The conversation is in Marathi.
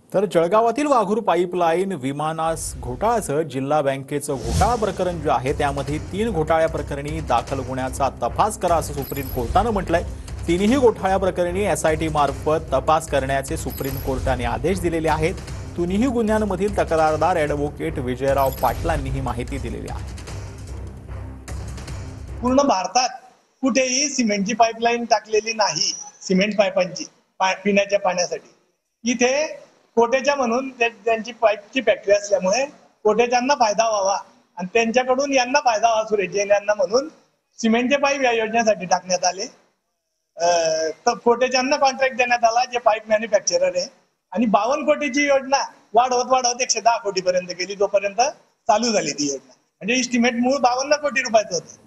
तर जळगावातील वाघूर पाईपलाईन विमानास घोटाळ्याचं जिल्हा बँकेचं घोटाळा प्रकरण जे आहे त्यामध्ये 3 घोटाळ्या प्रकरणी दाखल गुन्ह्याचा तपास करा असं सुप्रीम कोर्टानं म्हटलंय। तिन्ही घोटाळ्या प्रकरणी एसआयटी मार्फत तपास करण्याचे सुप्रीम कोर्टाने आदेश दिलेले आहेत। तिन्ही गुन्ह्यांमधील तक्रारदार ॲडव्होकेट विजयराव पाटलांनी ही माहिती दिलेली आहे। पूर्ण भारतात कुठेही सिमेंटची पाईपलाईन टाकलेली नाही। सिमेंट पाईपांची पिण्याच्या पाण्यासाठी इथे कोटेच्या म्हणून त्यांची पाईपची फॅक्टरी असल्यामुळे कोटेच्यांना फायदा व्हावा आणि त्यांच्याकडून यांना फायदा व्हावा सुरेश जैन यांना म्हणून सिमेंटचे पाईप या योजनेसाठी टाकण्यात आले। तर कोटेच्यांना कॉन्ट्रॅक्ट देण्यात आला जे पाईप मॅन्युफॅक्चरर आहे आणि 52 कोटीची योजना वाढवत 110 कोटीपर्यंत गेली जोपर्यंत चालू झाली ती योजना। म्हणजे इस्टिमेट मूळ 52 कोटी रुपयाचं होतं।